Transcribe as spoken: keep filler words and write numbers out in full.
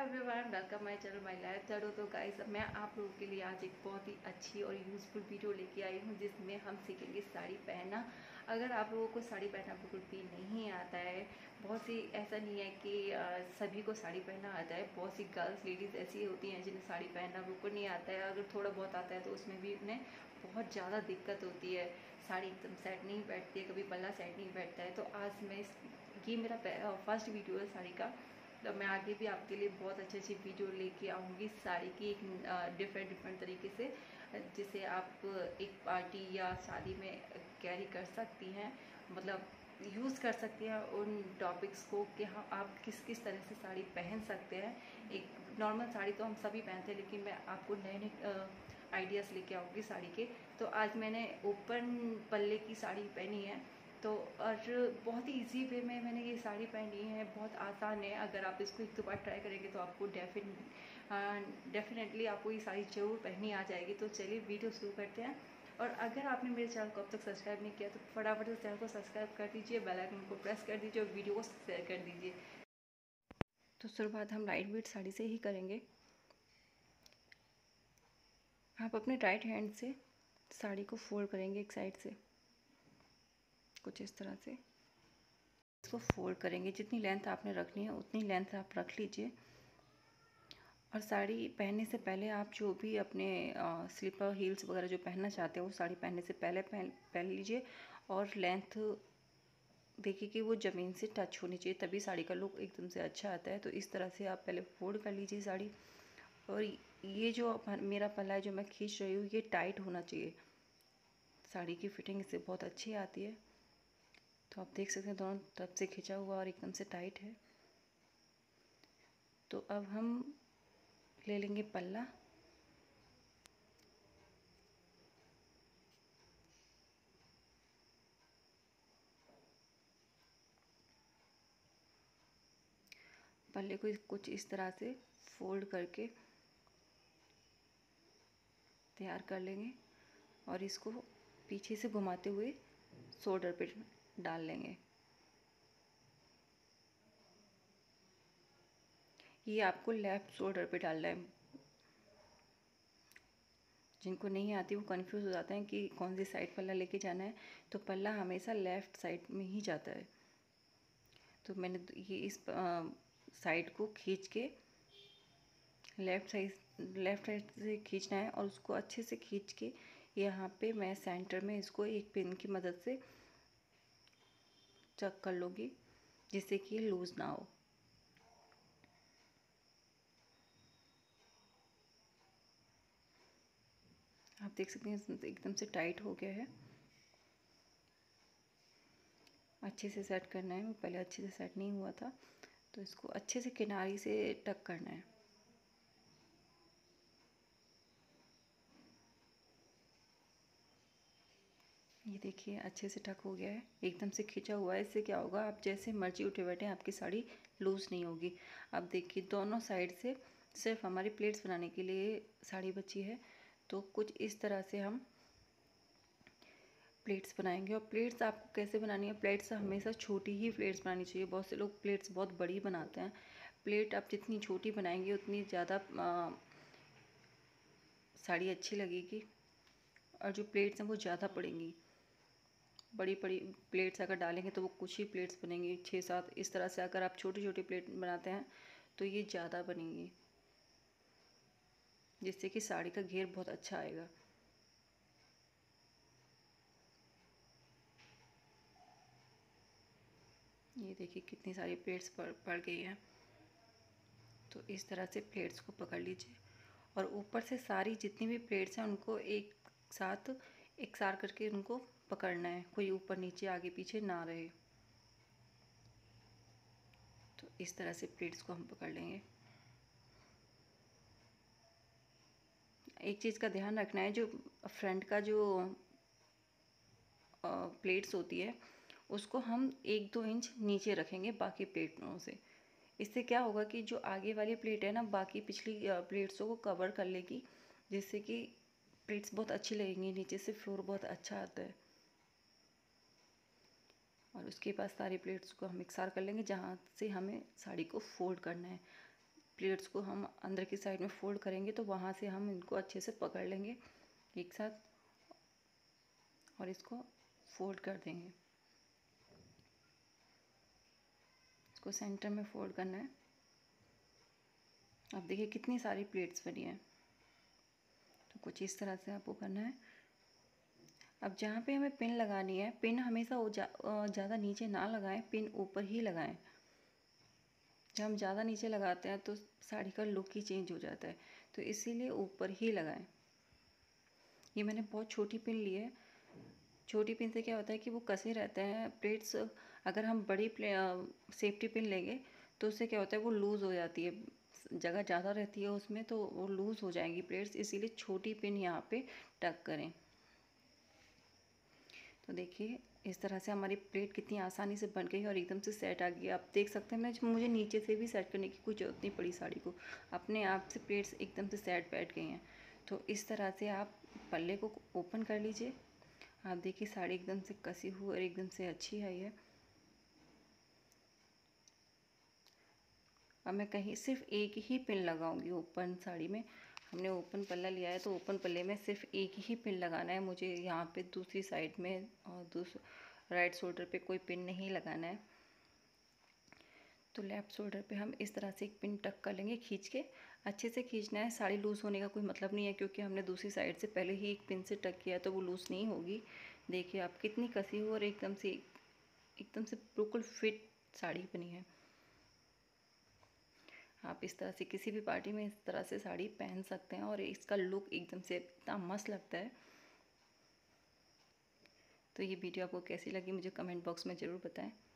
Everyone, welcome my channel my life channel. तो guys, मैं आप लोगों के लिए आज एक बहुत ही अच्छी और यूज़फुल वीडियो लेके आई हूँ जिसमें हम सीखेंगे साड़ी पहनना। अगर आप लोगों को साड़ी पहनना बिल्कुल भी नहीं आता है, बहुत सी ऐसा नहीं है कि आ, सभी को साड़ी पहनना आता है। बहुत सी गर्ल्स लेडीज़ ऐसी होती हैं जिन्हें साड़ी पहनना बिल्कुल नहीं आता है। अगर थोड़ा बहुत आता है तो उसमें भी उन्हें बहुत ज़्यादा दिक्कत होती है। साड़ी एकदम सेट नहीं बैठती है, कभी पल्ला सेट नहीं बैठता है। तो आज मैं इस ये मेरा फर्स्ट वीडियो है साड़ी का। तो मैं आगे भी आपके लिए बहुत अच्छी अच्छी वीडियो लेके आऊँगी साड़ी की, एक डिफरेंट डिफरेंट तरीके से, जिसे आप एक पार्टी या शादी में कैरी कर सकती हैं, मतलब यूज़ कर सकती हैं उन टॉपिक्स को कि हाँ आप किस किस तरह से साड़ी पहन सकते हैं। एक नॉर्मल साड़ी तो हम सभी पहनते हैं, लेकिन मैं आपको नए नए आइडियाज़ लेके आऊँगी साड़ी के। तो आज मैंने ओपन पल्ले की साड़ी पहनी है, तो और बहुत ही इजी वे में मैंने ये साड़ी पहनी है, बहुत आसान है। अगर आप इसको एक दो बार ट्राई करेंगे तो आपको डेफिन डेफिनेटली आपको ये साड़ी जरूर पहनी आ जाएगी। तो चलिए वीडियो शुरू करते हैं। और अगर आपने मेरे चैनल को अब तक सब्सक्राइब नहीं किया तो फटाफट से चैनल को सब्सक्राइब कर दीजिए, बेल आइकन को प्रेस कर दीजिए और वीडियो को शेयर कर दीजिए। तो शुरुआत हम लाइट वेट साड़ी से ही करेंगे। आप अपने राइट हैंड से साड़ी को फोल्ड करेंगे एक साइड से, कुछ इस तरह से इसको फोल्ड करेंगे। जितनी लेंथ आपने रखनी है उतनी लेंथ आप रख लीजिए। और साड़ी पहनने से पहले आप जो भी अपने स्लीपर हील्स वगैरह जो पहनना चाहते हो, वो साड़ी पहनने से पहले पहन पहन लीजिए। और लेंथ देखिए कि वो ज़मीन से टच होनी चाहिए, तभी साड़ी का लुक एकदम से अच्छा आता है। तो इस तरह से आप पहले फोल्ड कर लीजिए साड़ी। और ये जो मेरा पल्ला है जो मैं खींच रही हूँ, ये टाइट होना चाहिए। साड़ी की फिटिंग इससे बहुत अच्छी आती है। तो आप देख सकते हैं दोनों तरफ से खिंचा हुआ और एकदम से टाइट है। तो अब हम ले लेंगे पल्ला। पल्ले को कुछ इस तरह से फोल्ड करके तैयार कर लेंगे और इसको पीछे से घुमाते हुए शोल्डर पे डाल लेंगे। ये आपको लेफ़्ट शोल्डर पे डालना है। जिनको नहीं आती वो कंफ्यूज हो जाते हैं कि कौन सी साइड पल्ला लेके जाना है। तो पल्ला हमेशा लेफ़्ट साइड में ही जाता है। तो मैंने ये इस साइड को खींच के लेफ़्ट साइड लेफ़्ट साइड से खींचना है और उसको अच्छे से खींच के यहाँ पे मैं सेंटर में इसको एक पिन की मदद से चक कर लूँगी, जिससे कि ये लूज़ ना हो। आप देख सकते हैं एकदम से टाइट हो गया है। अच्छे से सेट करना है, पहले अच्छे से सेट नहीं हुआ था, तो इसको अच्छे से किनारी से टक करना है। ये देखिए अच्छे से टक हो गया है, एकदम से खींचा हुआ है। इससे क्या होगा, आप जैसे मर्जी उठे बैठे आपकी साड़ी लूज़ नहीं होगी। अब देखिए दोनों साइड से सिर्फ हमारी प्लेट्स बनाने के लिए साड़ी बची है। तो कुछ इस तरह से हम प्लेट्स बनाएंगे। और प्लेट्स आपको कैसे बनानी है, प्लेट्स हमेशा छोटी ही प्लेट्स बनानी चाहिए। बहुत से लोग प्लेट्स बहुत बड़ी बनाते हैं। प्लेट आप जितनी छोटी बनाएंगे उतनी ज़्यादा साड़ी अच्छी लगेगी और जो प्लेट्स हैं वो ज़्यादा पड़ेंगी। बड़ी बड़ी प्लेट्स अगर डालेंगे तो वो कुछ ही प्लेट्स बनेंगी, छः सात। इस तरह से अगर आप छोटी छोटी प्लेट बनाते हैं तो ये ज़्यादा बनेंगी, जिससे कि साड़ी का घेर बहुत अच्छा आएगा। ये देखिए कितनी सारी प्लेट्स पड़ पड़ गई हैं। तो इस तरह से प्लेट्स को पकड़ लीजिए और ऊपर से सारी जितनी भी प्लेट्स हैं उनको एक साथ एक सार करके उनको पकड़ना है, कोई ऊपर नीचे आगे पीछे ना रहे। तो इस तरह से प्लेट्स को हम पकड़ लेंगे। एक चीज़ का ध्यान रखना है, जो फ्रंट का जो प्लेट्स होती है उसको हम एक दो इंच नीचे रखेंगे बाकी प्लेटों से। इससे क्या होगा कि जो आगे वाली प्लेट है ना, बाकी पिछली प्लेट्सों को कवर कर लेगी, जिससे कि प्लेट्स बहुत अच्छी लगेंगी, नीचे से फ्लोर बहुत अच्छा आता है। और उसके बाद सारी प्लेट्स को हम इकसार कर लेंगे जहाँ से हमें साड़ी को फोल्ड करना है। प्लेट्स को हम अंदर की साइड में फोल्ड करेंगे तो वहाँ से हम इनको अच्छे से पकड़ लेंगे एक साथ और इसको फोल्ड कर देंगे। इसको सेंटर में फोल्ड करना है। अब देखिए कितनी सारी प्लेट्स बनी हैं। तो कुछ इस तरह से आपको करना है। अब जहाँ पे हमें पिन लगानी है, पिन हमेशा ज़्यादा नीचे ना लगाएं, पिन ऊपर ही लगाएं। जब हम ज़्यादा नीचे लगाते हैं तो साड़ी का लुक ही चेंज हो जाता है, तो इसीलिए ऊपर ही लगाएं। ये मैंने बहुत छोटी पिन ली है। छोटी पिन से क्या होता है कि वो कसे रहते हैं प्लेट्स। अगर हम बड़ी सेफ्टी पिन लेंगे तो उससे क्या होता है वो लूज़ हो जाती है, जगह ज़्यादा रहती है उसमें, तो वो लूज़ हो जाएंगी प्लेट्स। इसीलिए छोटी पिन यहाँ पे टक करें। तो देखिए इस तरह से हमारी प्लेट कितनी आसानी से बन गई और एकदम से सेट आ गई। आप देख सकते हैं, मैं मुझे नीचे से भी सेट करने की कोई ज़रूरत नहीं पड़ी साड़ी को, अपने आप से प्लेट्स एकदम से सेट बैठ गई हैं। तो इस तरह से आप पल्ले को ओपन कर लीजिए। आप देखिए साड़ी एकदम से कसी हुई और एकदम से अच्छी आई है। अब मैं कहीं सिर्फ एक ही पिन लगाऊंगी ओपन साड़ी में। हमने ओपन पल्ला लिया है तो ओपन पल्ले में सिर्फ एक ही पिन लगाना है मुझे। यहाँ पे दूसरी साइड में और दूसरे राइट शोल्डर पे कोई पिन नहीं लगाना है। तो लेफ़्ट शोल्डर पे हम इस तरह से एक पिन टक कर लेंगे, खींच के अच्छे से खींचना है। साड़ी लूज़ होने का कोई मतलब नहीं है, क्योंकि हमने दूसरी साइड से पहले ही एक पिन से टक किया है तो वो लूज़ नहीं होगी। देखिए आप कितनी कसी हुई और एकदम से एकदम से बिल्कुल फिट साड़ी बनी है। आप इस तरह से किसी भी पार्टी में इस तरह से साड़ी पहन सकते हैं और इसका लुक एकदम से इतना मस्त लगता है। तो ये वीडियो आपको कैसी लगी मुझे कमेंट बॉक्स में ज़रूर बताएं।